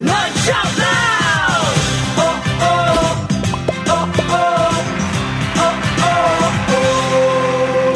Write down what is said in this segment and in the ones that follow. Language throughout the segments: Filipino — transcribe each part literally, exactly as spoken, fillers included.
Lunch out loud! Oh, oh, oh, oh, oh, oh, oh.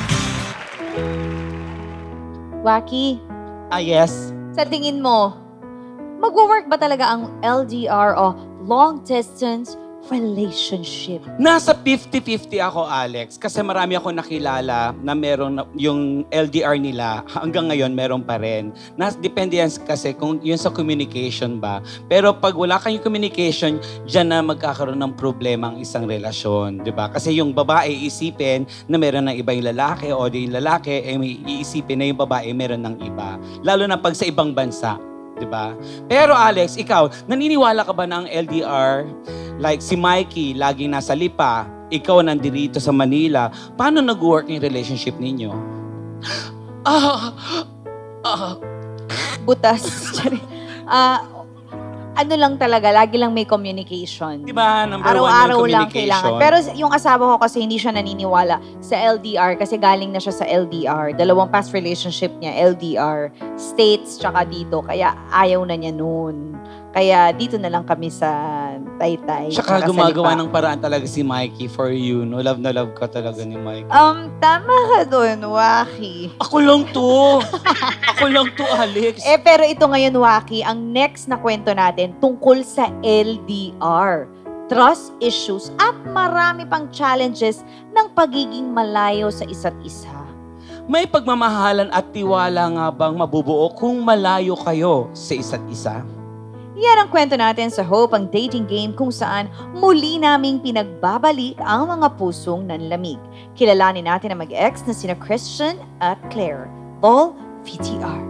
Waki, Ah, yes. sa tingin mo, mag-work ba talaga ang L D R o long distance relationship? Nasa fifty fifty ako, Alex. Kasi marami ako nakilala na meron na- yung L D R nila. Hanggang ngayon, meron pa rin. Nas, depende yan kasi kung yun sa communication ba. Pero pag wala kayong communication, dyan na magkakaroon ng problema ang isang relasyon. Di ba? Kasi yung babae isipin na meron ng iba yung lalaki o yung lalaki, eh, may iisipin na yung babae meron ng iba. Lalo na pag sa ibang bansa. Diba? Pero Alex, ikaw, naniniwala ka ba na ang L D R, like si Mikey, laging nasa Lipa, ikaw nandito sa Manila, paano nag-work yung relationship ninyo? Ah, ah, Butas. Ah, ano lang talaga, lagi lang may communication. diba? Number Araw-araw one, lang yung kailangan. communication. Pero yung asawa ko kasi hindi siya naniniwala sa L D R kasi galing na siya sa L D R. Dalawang past relationship niya, L D R, States, tsaka dito. Kaya ayaw na niya noon. Kaya dito na lang kami sa Taytay. Tsaka tsaka sa gumagawa Lipa. ng paraan talaga si Mikey for you. No? Love na love ka talaga ni Mikey. Um, tama ka doon, Waki. Ako lang to. Ako lang to, Alex. Eh, pero ito ngayon, Waki, ang next na kwento natin tungkol sa L D R. Trust issues at marami pang challenges ng pagiging malayo sa isa't isa. May pagmamahalan at tiwala nga bang mabubuo kung malayo kayo sa isa't isa? Yan ang kwento natin sa Hope, ang dating game kung saan muli naming pinagbabalik ang mga pusong nanlamig. Kilalanin natin ang mag-ex na sina Christian at Claire. All V T R.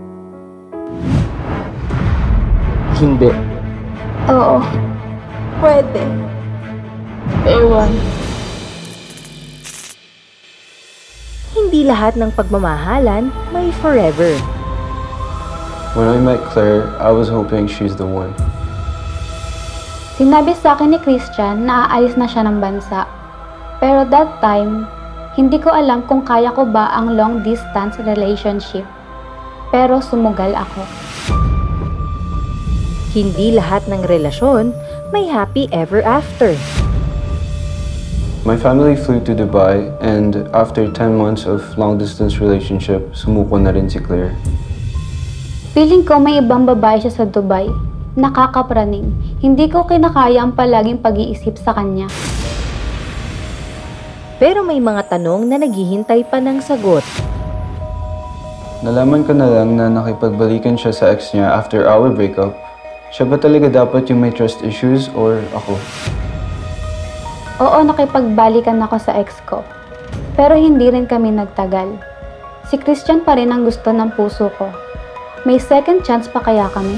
Hindi. Oo. Pwede. Ewan. Hindi lahat ng pagmamahalan may forever. When I met Claire, I was hoping she's the one. Sinabi sa akin ni Christian na aalis na siya ng bansa. Pero that time, hindi ko alam kung kaya ko ba ang long distance relationship. Pero sumugal ako. Hindi lahat ng relasyon may happy ever after. My family flew to Dubai, and after ten months of long-distance relationship, sumuko na rin si Claire. Feeling ko may ibang babae siya sa Dubai. Nakakapraning. Hindi ko kinakaya ang palaging pag-iisip sa kanya. Pero may mga tanong na naghihintay pa ng sagot. Nalaman ko na lang na nakipagbalikan siya sa ex niya after our breakup. Siya ba talaga dapat yung may trust issues or ako? Oo, nakipagbalikan ako sa ex ko. Pero hindi rin kami nagtagal. Si Christian pa rin ang gusto ng puso ko. May second chance pa kaya kami?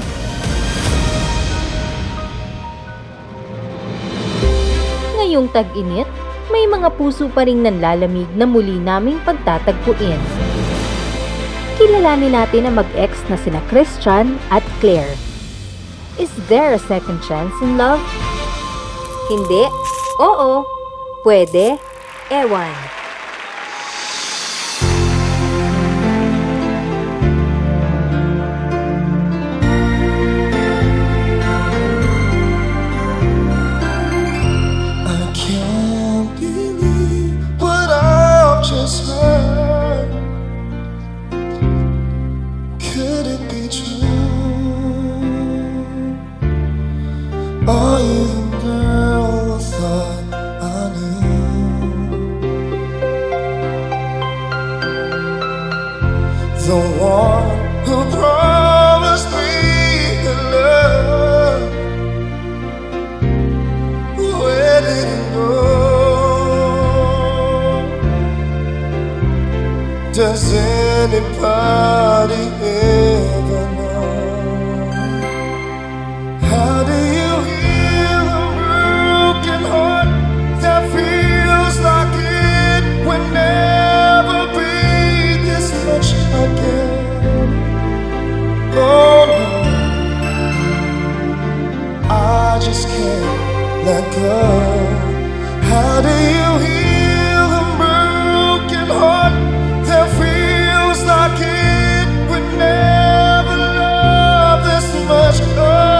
Ngayong tag-init, may mga puso pa ring nanlalamig na muli naming pagtatagpuin. Kilalanin natin ang mag-ex na sina Christian at Claire. Is there a second chance in love? Hindi. Oo. Pwede. Ewan. I can't believe what I've just heard. Could it be true? Are you the girl I thought I knew? The one who promised me love. Where did it go? Does anybody ever know? How do you heal a broken heart that feels like it would never be this much again? Oh no, I just can't let go. How do you heal a broken heart that feels like it would never love this much? Oh.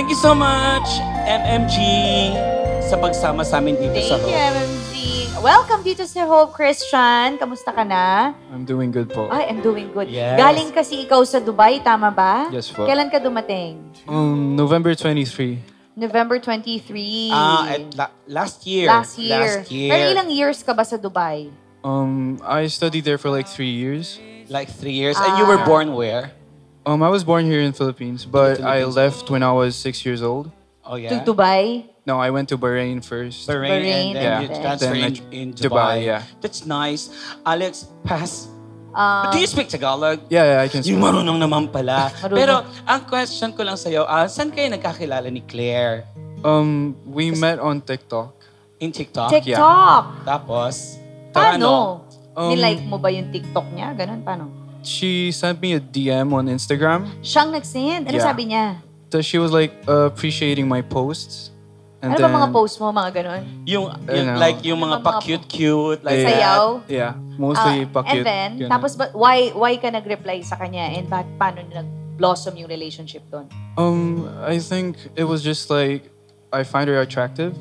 Thank you so much, M M G, sa pagsama sa amin dito Thank sa you, Hope. M M G. Welcome dito sa Hope, Christian. Kamusta ka na? I'm doing good po. Ay, I'm doing good. Yes. Galing kasi ikaw sa Dubai, tama ba? Yes po. Kailan ka dumating? Um, November twenty-third. November twenty-third. Ah, at la- last year. Last year. Last year. Pero ilang years ka ba sa Dubai? Um, I studied there for like three years. Like three years. And you were Ah. born where? Um, I was born here in Philippines, but I Philippines. left when I was six years old. Oh, To yeah? Dubai? No, I went to Bahrain first. Bahrain, Bahrain, and then yeah. you and transfer then in, in Dubai, Dubai. yeah. That's nice. Alex, pass. Um, Do you speak Tagalog? Yeah, yeah, I can speak. Yung marunong naman pala. Marunong. Pero ang question ko lang sa'yo, ah, saan kayo nagkakilala ni Claire? Um, we met on TikTok. In TikTok? TikTok. Tapos? Paano? Um, Nilike mo ba yung TikTok niya? Ganun, paano? She sent me a D M on Instagram. Siyang nag-send. Ano Yeah. sabi niya? So she was like uh, appreciating my posts. And Ano ba mga post mo, mga ganun? Yung, yung know. like yung mga Ano ba mga- pa-cute-cute. Like Yeah. Sayaw? Yeah, mostly Ah, pa-cute. And then, ganun. tapos ba, why why ka nag-reply sa kanya and ba, paano nag-blossom yung relationship doon? Um, I think it was just like, I find her attractive.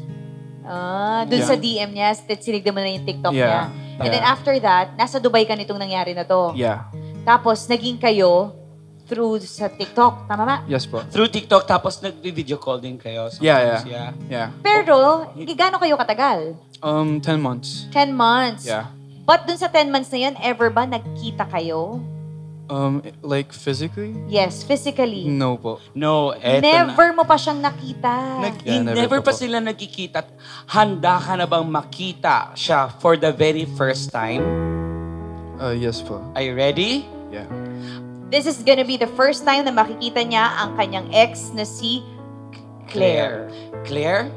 Ah, doon Yeah. sa D M niya, sinigdan mo na yung TikTok Yeah. niya. And then after that, nasa Dubai ka nitong nangyari na to. Yeah. Tapos, naging kayo through sa TikTok. Tama ba? Yes po. Through TikTok, tapos nag-video call din kayo. Yeah, sometimes, yeah. Yeah. Pero, gaano kayo katagal? Um, ten months. ten months. Yeah. But dun sa ten months na yun, ever ba nagkita kayo? Um, like physically? Yes, physically. No po. No, eto na. Never mo pa siyang nakita. Nag, Yeah, never, never pa po po. sila nagkikita. Handa ka na bang makita siya for the very first time? Uh, yes po. Are you ready? Yeah. This is gonna be the first time na makikita niya ang kanyang ex na si Claire. Claire?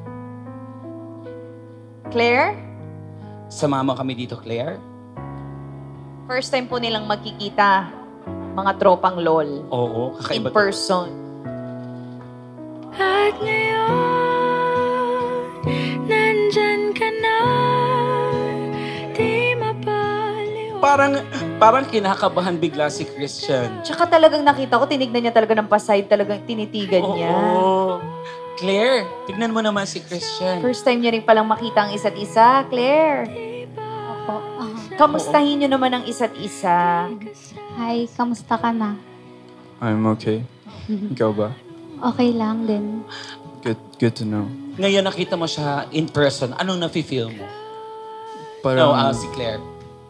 Claire? Sumama kami dito, Claire? First time po nilang magkikita, mga tropang LOL. Oo, In kakaiba. to. person. At ngayon, nandyan ka na, di mapaliw. Parang, parang kinakabahan bigla si Christian. Tsaka talagang nakita ko, tinignan niya talaga ng paside, talagang tinitigan niya. Oo. Claire, tignan mo naman si Christian. First time niya rin palang makita ang isa't isa, Claire. Opo. Ah, Kamustahin niyo naman ang isa't isa. hi, kamusta ka na? I'm okay. Ikaw ba? Okay lang din. Good, good to know. Ngayon nakita mo siya in person, anong nafe-feel mo? Parang, No, ah, si Claire.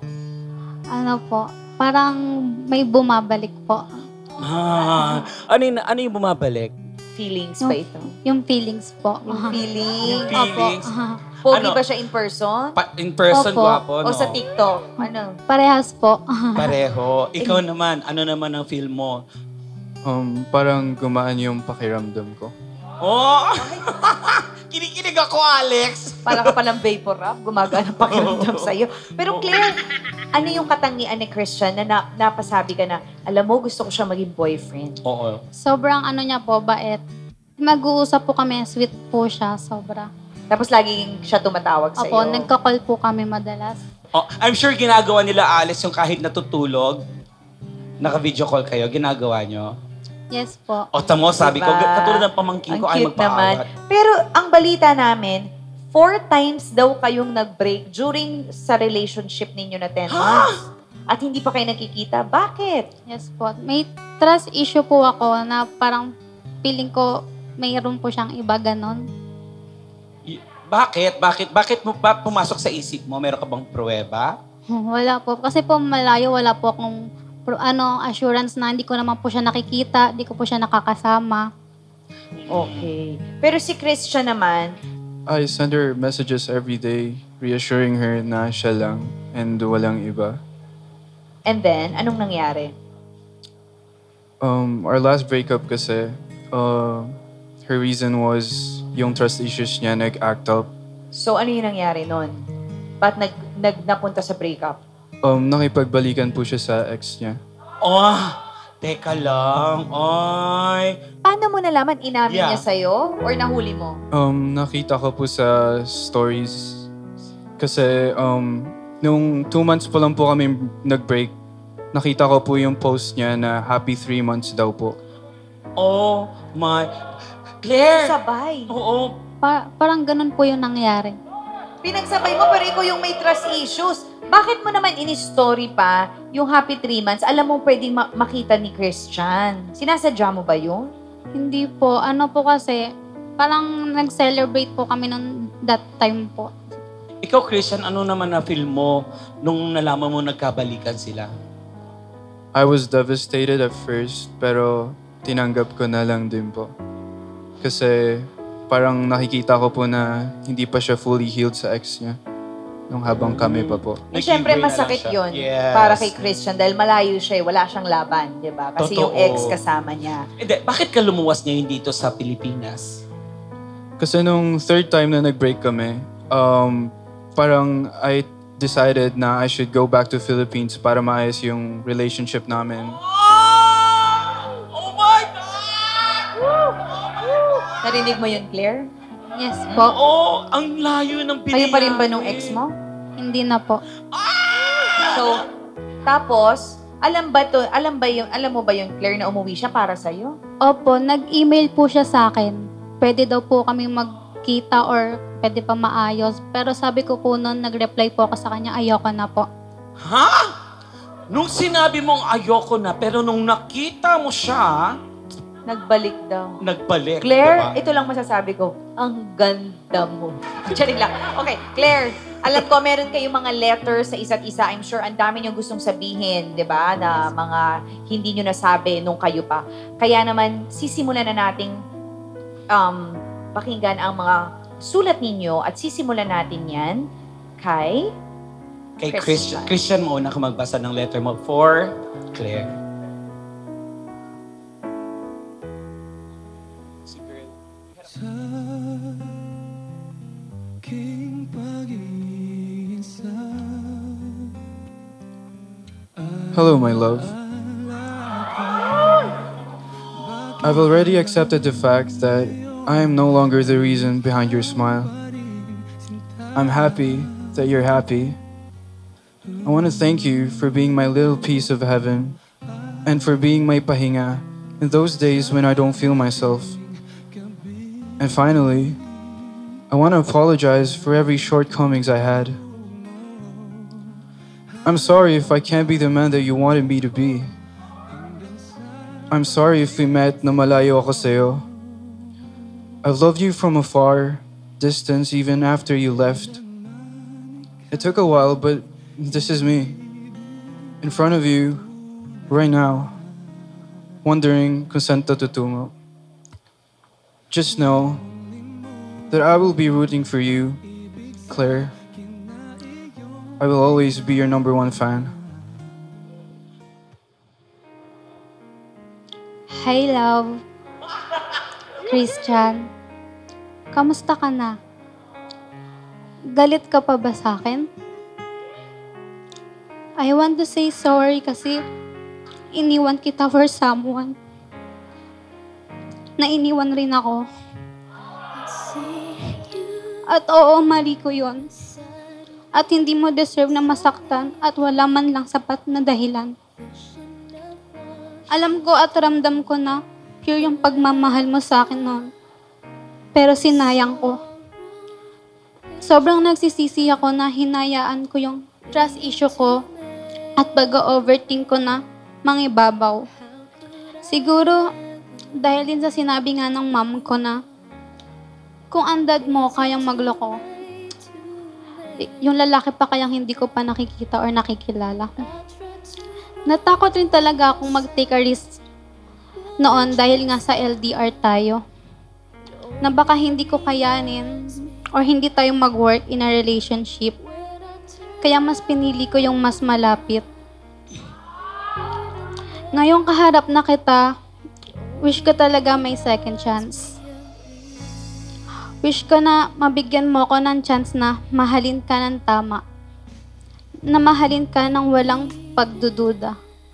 Ano po, parang may bumabalik po. Ah, ano yung, ano yung bumabalik? Feelings No. ba ito? Yung feelings po. Yung Ah. feeling? Yung feelings? Opo. Ah. Pogi Ano? ba siya in person? Pa- in person, Opo. gwapo, no? O sa TikTok? Ano? Parehas po. Pareho. Ikaw naman, ano naman ang feel mo? um, parang gumaan yung pakiramdam ko. Oh! Kinikinig ako, Alex! Para ka palang vapor rap, gumagana pakiramdam sa'yo. Pero Claire, ano yung katangian ni Christian na, na napasabi ka na, alam mo, gusto ko siya maging boyfriend? Oo. Sobrang ano niya po, bait. Mag-uusap po kami, sweet po siya, sobra. Tapos laging siya tumatawag sa'yo. Opo, nagka-call po kami madalas. Oh, I'm sure ginagawa nila, Alex, yung kahit natutulog, naka-video call kayo, ginagawa nyo. Yes po. O, tamo, sabi ko, Diba? katulad ng pamangkin Ang ko, ay cute naman. magpaawat. Pero ang balita namin, four times daw kayong nag-break during sa relationship ninyo na ten months. At hindi pa kayo nakikita. Bakit? Yes po. May trust issue po ako na parang feeling ko mayroon po siyang iba ganon. Y- Bakit? Bakit? Bakit mo ba pumasok sa isip mo? Meron ka bang pruweba? Wala po. Kasi po malayo, wala po akong pro- ano, assurance na hindi ko naman po siya nakikita, hindi ko po siya nakakasama. Okay. Pero si Christian naman, I send her messages every day, reassuring her na siya lang and walang iba. and then, anong nangyari? Um, our last breakup kasi, uh, her reason was yung trust issues niya nag-act up. So, ano yung nangyari nun? Ba't nag, nag, napunta sa breakup? Um, nakipagbalikan po siya sa ex niya. Oh, teka lang. Ay. Paano mo nalaman inamin Yeah. niya sa'yo? Or nahuli mo? Um, nakita ko po sa stories. Kasi, um, nung two months pa lang po kami nag-break, nakita ko po yung post niya na happy three months daw po. Oh my. Claire! Sabay. Oo. Pa- parang ganun po yung nangyari. Pinagsabay mo, pero ikaw yung may trust issues. Bakit mo naman in-story pa yung happy three months? Alam mo pwedeng ma- makita ni Christian. Sinasadya mo ba yun? Hindi po. Ano po kasi, parang nag-celebrate po kami nung that time po. Ikaw, Christian, ano naman na-feel mo nung nalaman mo nagkabalikan sila? I was devastated at first, pero tinanggap ko na lang din po. Kasi parang nakikita ko po na hindi pa siya fully healed sa ex niya nung habang kami pa po. Eh, Siyempre, Nag-give way na lang masakit siya. yun Yes. para kay Christian dahil malayo siya eh. Wala siyang laban, di ba? Kasi yung Totoo. ex kasama niya. Hindi, bakit ka lumuwas ngayon dito sa Pilipinas? Kasi nung third time na nag-break kami, um, parang I decided na I should go back to Philippines para maayos yung relationship namin. Oh my God! Narinig mo yun, Claire? Yes po. Oo, ang layo ng Kayo biniyahe. pa rin ba nung ex mo? Hindi na po. So, tapos, alam ba to, alam ba yung, alam mo ba yung Claire na umuwi siya para sa'yo? Opo, nag-email po siya sa akin. Pwede daw po kami magkita or pwede pa maayos. Pero sabi ko po noon, nag-reply po ako sa kanya, ayoko na po. Ha? Nung sinabi mong ayoko na, pero nung nakita mo siya, Nagbalik daw. nagbalik. Claire, diba? ito lang masasabi ko, ang ganda mo. Charing lang. Okay, Claire, alam ko meron kayong mga letters sa isa't isa. I'm sure ang dami niyong gustong sabihin, di ba? Na mga hindi niyo nasabi nung kayo pa. Kaya naman, sisimulan na nating um, pakinggan ang mga sulat ninyo at sisimulan natin yan kay Kay Christian. Christian. Christian, mauna ka magbasa ng letter mo for Claire. Sa aking pag-iisa. Hello, my love. I've already accepted the fact that I am no longer the reason behind your smile. I'm happy that you're happy. I want to thank you for being my little piece of heaven and for being my pahinga in those days when I don't feel myself. And finally, I want to apologize for every shortcomings I had. I'm sorry if I can't be the man that you wanted me to be. I'm sorry if we met na malayo ako sa'yo. I've loved you from afar, distance even after you left. It took a while, but this is me. In front of you, right now, wondering kung saan to tutungo. Just know that I will be rooting for you, Claire. I will always be your number one fan. Hi, love. Christian, kamusta ka na? Galit ka pa ba sa akin? I want to say sorry kasi iniwan kita for someone. Na iniwan rin ako. At oo, mali ko yun. At hindi mo deserve na masaktan at wala man lang sapat na dahilan. Alam ko at ramdam ko na pure yung pagmamahal mo sa akin noon. Pero sinayang ko. Sobrang nagsisisi ako na hinayaan ko yung trust issue ko at pag-overthink ko na mangibabaw. Siguro, dahil din sa sinabi nga ng mom ko na kung ang dad mo kayang magloko, yung lalaki pa kayang hindi ko pa nakikita or nakikilala. Natakot rin talaga akong mag-take a risk noon dahil nga sa L D R tayo. Na baka hindi ko kayanin or hindi tayo mag-work in a relationship. Kaya mas pinili ko yung mas malapit. Ngayong kaharap na kita, wish ko talaga may second chance. Wish ko na mabigyan mo ko ng chance na mahalin ka ng tama. Na mahalin ka ng walang pagdududa.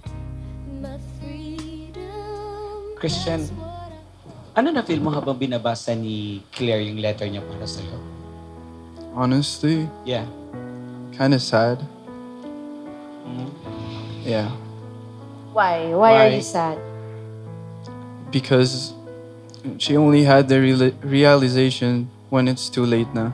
Christian, ano na feel mo habang binabasa ni Claire yung letter niya para sa'yo? Honestly, Yeah. kind of sad. Mm. Yeah. Why? Why, are Why? you sad? Because She only had the reali- realization when it's too late na.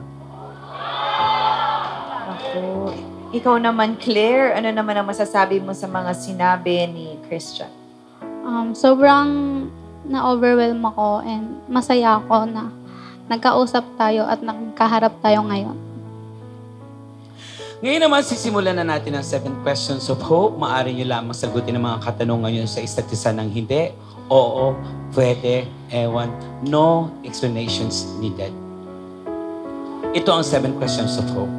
Ako. Ikaw naman, Claire, ano naman ang masasabi mo sa mga sinabi ni Christian? Um, sobrang na-overwhelm ako and masaya ako na nagkausap tayo at nagkaharap tayo ngayon. Ngayon naman, sisimulan na natin ang seven questions of hope. Maaari nyo lamang sagutin ang mga katanungan nyo sa isa't isa ng hindi. Oo, pwede, ewan, no explanations needed. Ito ang seven questions of hope.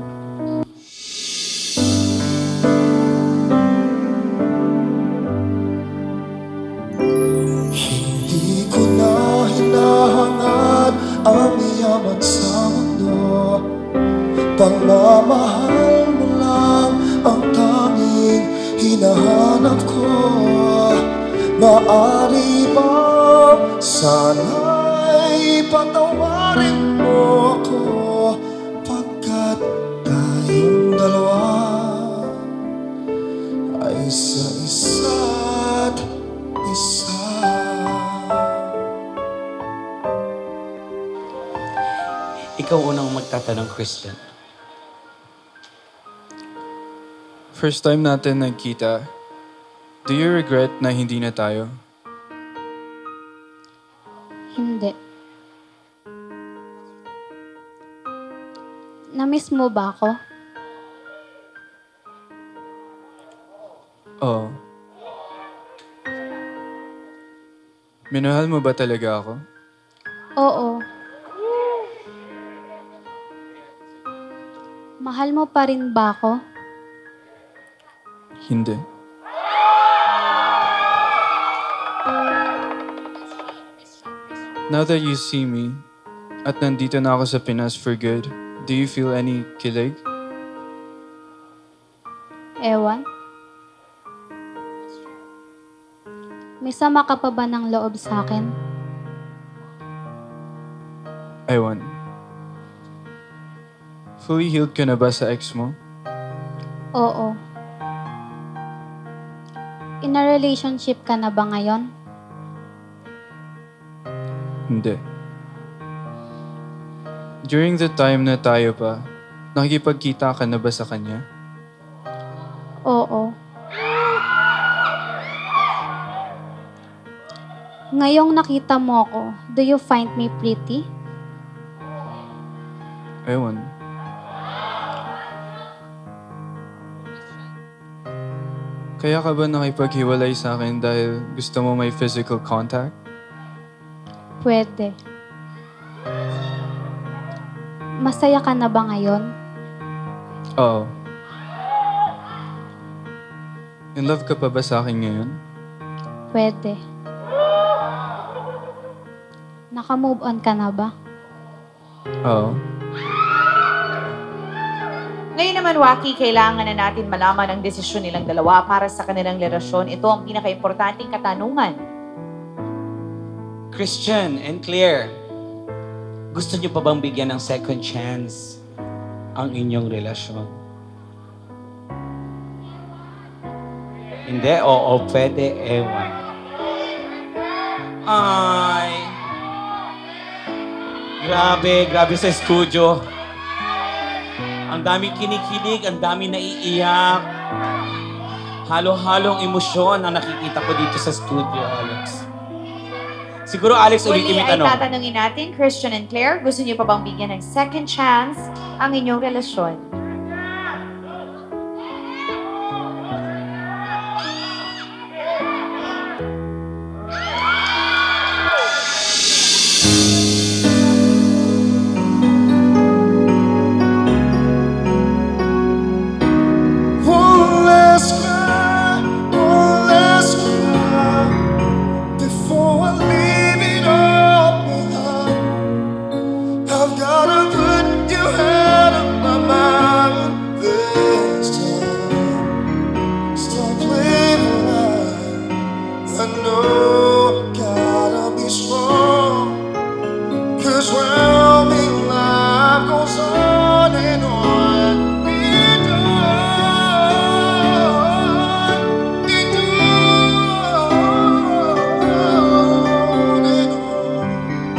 Hindi ko na hinahangad ang yaman sa mundo. Pagmamahal mo lang ang tanging hinahanap ko. Maari bang sana'y patawarin mo ako, pagkat tayong dalawa ay sa isa't isa. Ikaw unang magtatanong, Christian. First time natin nagkita, do you regret na hindi na tayo? Hindi. Na-miss mo ba ako? Oo. Minahal mo ba talaga ako? Oo. Mahal mo pa rin ba ako? Hindi. Now that you see me, at nandito na ako sa Pinas for good, do you feel any kilig? Ewan. May sama ka pa ba ng loob sa akin? Ewan. Fully healed ka na ba sa ex mo? Oo. In a relationship ka na ba ngayon? Hindi. During the time na tayo pa, nakikipagkita ka na ba sa kanya? Oo. Ngayong nakita mo ako, do you find me pretty? Ewan. Kaya ka ba nakipaghiwalay sa akin dahil gusto mo may physical contact? Pwede. Masaya ka na ba ngayon? Oo. In love ka pa ba sa akin ngayon? Pwede. Naka-move on ka na ba? Oo. Ngayon naman, Waki, kailangan na natin malaman ang desisyon nilang dalawa para sa kanilang relasyon. Ito ang pinaka-importanting katanungan. Christian and Claire, gusto niyo pa bang bigyan ng second chance ang inyong relasyon? Hindi? Oo, pwede. Ewan. Ay. Grabe, grabe sa studio. Ang daming kinikilig, ang daming naiiyak. Halo-halong emosyon ang nakikita ko dito sa studio, Alex. Siguro, Alex, ulitin Uli mo yung ay tanong. tatanungin natin, Christian and Claire, gusto niyo pa bang bigyan ng second chance ang inyong relasyon? One last cry, one last cry, before I leave it all behind. I've gotta put you out of my mind this time. Stop playing around. I know, gotta be strong, 'cause well, me life goes on and on. It on, it on and on.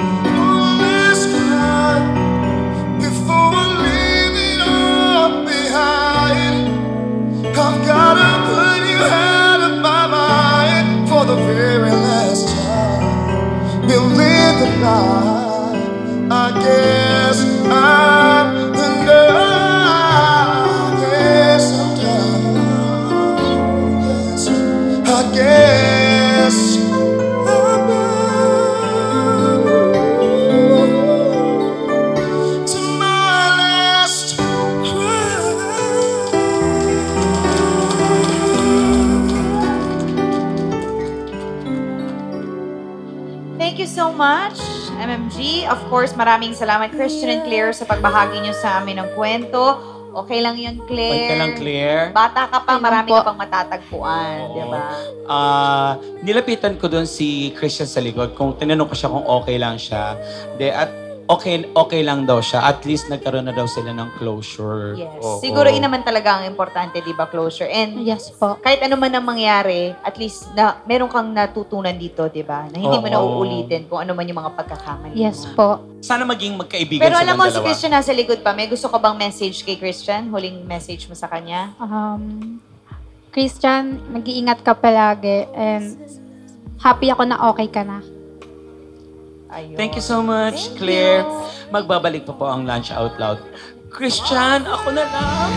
Thank you so much, M M G. Of course, maraming salamat, Christian and Claire, sa pagbahagi niyo sa amin ng kwento. Okay lang yun, Claire. Okay lang, Claire. Bata ka pa, Okay lang marami po. ka pang matatagpuan, Oo. di ba? Ah, nilapitan ko doon si Christian sa likod. Kung tinanong ko siya kung okay lang siya. De, at okay okay lang daw siya. At least nagkaroon na daw sila ng closure. Yes. Oo. Siguro yun naman talaga ang importante, di ba, closure? And Yes po. kahit ano man ang mangyari, at least na meron kang natutunan dito, di ba? Na hindi mo na Oo. uulitin kung ano man yung mga pagkakamali Yes mo. po. Sana maging magkaibigan Pero alam silang mo, si dalawa. Christian nasa likod pa. May gusto ka bang message kay Christian? Huling message mo sa kanya? Um, Christian, mag-iingat ka palagi and happy ako na okay ka na. Ayun. Thank you so much, Thank Claire. you. Magbabalik pa po ang Lunch Out Loud. Christian, ako na lang.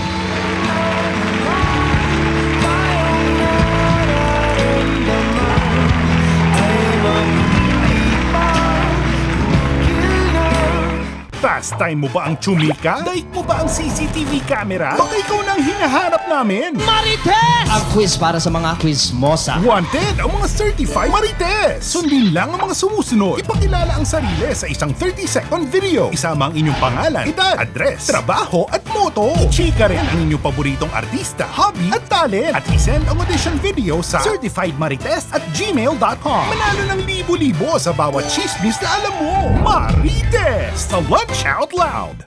Pastime mo ba ang chumika? Daig mo ba ang C C T V camera? Baka ikaw nang hinahanap namin. Marites! Ang quiz para sa mga quizmosa. Wanted ang mga certified Marites! Sundin lang ang mga sumusunod. Ipakilala ang sarili sa isang thirty second video. Isama ang inyong pangalan, edad, address, trabaho at moto. Chika rin ang inyong paboritong artista, hobby at talent. At isend ang audition video sa certifiedmarites at gmail dot com. Manalo ng libo-libo sa bawat chismis na alam mo. Marites! Sa Lunch Out Loud!